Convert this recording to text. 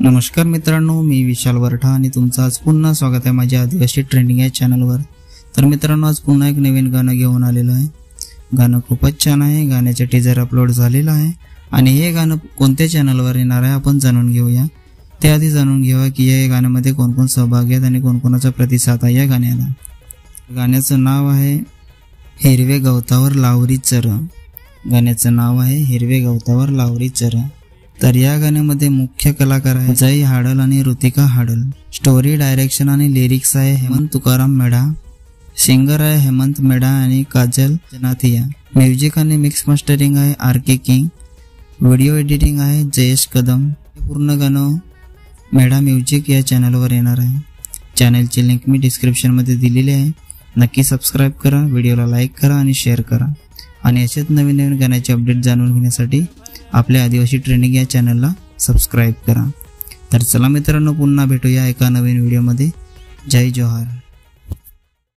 नमस्कार मित्रांनो, मी विशाल वरठा आणि तुमचं आज पुन्हा स्वागत आहे माझ्या आदिवासी ट्रेंडिंग या चॅनलवर। तर मित्रांनो, आज पुन्हा एक नवीन गाणं घेऊन आलेलो आहे। गाणं खूपच छान आहे। गाण्याचे टीजर अपलोड झालेला आहे आणि हे गाणं कोणत्या चॅनलवर येणार आहे आपण जाणून घेऊया। त्याआधी जाणून घेऊया की या गाण्यामध्ये कोण कोण सहभागी आहेत आणि कोणकोणाचा प्रतिसाद आहे या गाण्याला। गाण्याचं नाव आहे हिरवे गवतावर लावरी चर। गाण्याचं नाव आहे हिरवे गवतावर लावरी चर। तर या गाण्यामध्ये मुख्य कलाकार आहे जय हाडल आणि ऋतिका हाडल। स्टोरी, डायरेक्शन आणि लिरिक्स आहे हेमंत तुकाराम मेढा। सिंगर आहे हेमंत मेढा आणि काजल जनाथिया। म्युझिक आणि मिक्स मास्टरिंग आहे RK किंग। व्हिडिओ एडिटिंग आहे जयेश कदम। पूर्ण गाणं मेढा म्युझिक या चॅनलवर येणार आहे। चॅनलची लिंक मी डिस्क्रिप्शन मध्ये दिलेली आहे। नक्की सबस्क्राइब करा, व्हिडिओला लाईक करा आणि शेअर करा आणि असेच नवीन नवीन गाण्याचे अपडेट जाणून घेण्यासाठी आपल्या आदिवासी ट्रेंडिंग या चॅनलला सबस्क्राइब करा। तर चला मित्रांनो, पुन्हा भेटूया एका नवीन व्हिडिओमध्ये। जय जोहार।